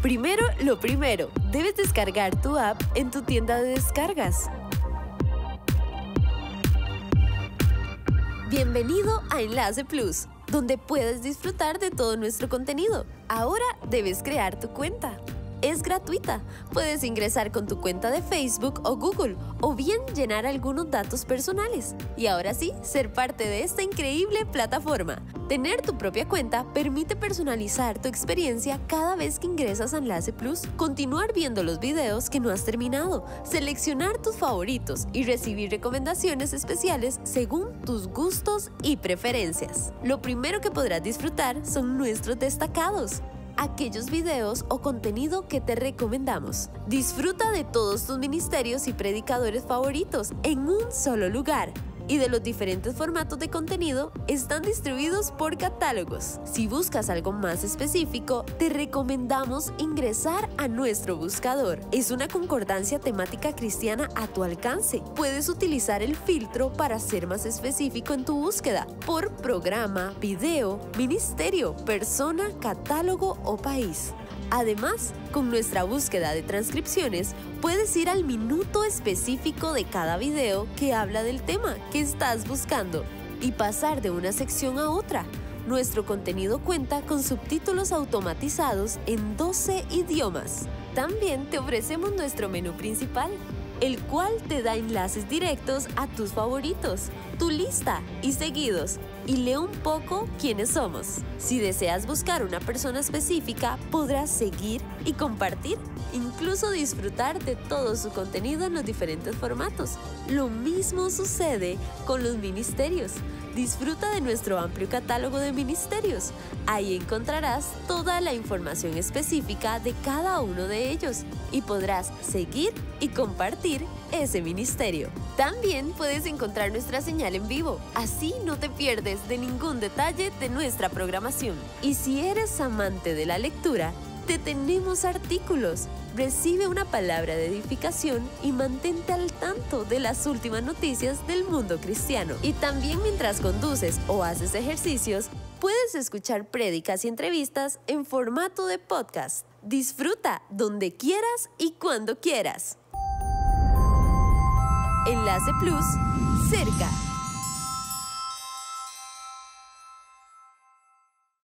Primero, lo primero, debes descargar tu app en tu tienda de descargas. Bienvenido a Enlace Plus, donde puedes disfrutar de todo nuestro contenido. Ahora debes crear tu cuenta. Es gratuita. Puedes ingresar con tu cuenta de Facebook o Google, o bien llenar algunos datos personales. Y ahora sí, ser parte de esta increíble plataforma. Tener tu propia cuenta permite personalizar tu experiencia cada vez que ingresas a Enlace Plus, continuar viendo los videos que no has terminado, seleccionar tus favoritos y recibir recomendaciones especiales según tus gustos y preferencias. Lo primero que podrás disfrutar son nuestros destacados, aquellos videos o contenido que te recomendamos. Disfruta de todos tus ministerios y predicadores favoritos en un solo lugar. Y de los diferentes formatos de contenido están distribuidos por catálogos. Si buscas algo más específico, te recomendamos ingresar a nuestro buscador. Es una concordancia temática cristiana a tu alcance. Puedes utilizar el filtro para ser más específico en tu búsqueda por programa, video, ministerio, persona, catálogo o país. Además, con nuestra búsqueda de transcripciones, puedes ir al minuto específico de cada video que habla del tema que estás buscando y pasar de una sección a otra. Nuestro contenido cuenta con subtítulos automatizados en 12 idiomas. También te ofrecemos nuestro menú principal, el cual te da enlaces directos a tus favoritos, tu lista y seguidos, y lee un poco quiénes somos. Si deseas buscar una persona específica, podrás seguir y compartir, incluso disfrutar de todo su contenido en los diferentes formatos. Lo mismo sucede con los ministerios. Disfruta de nuestro amplio catálogo de ministerios. Ahí encontrarás toda la información específica de cada uno de ellos y podrás seguir y compartir ese ministerio. También puedes encontrar nuestra señal en vivo, así no te pierdes de ningún detalle de nuestra programación. Y si eres amante de la lectura, te tenemos artículos. Recibe una palabra de edificación y mantente al tanto de las últimas noticias del mundo cristiano. Y también mientras conduces o haces ejercicios, puedes escuchar prédicas y entrevistas en formato de podcast. Disfruta donde quieras y cuando quieras. Enlace Plus, cerca.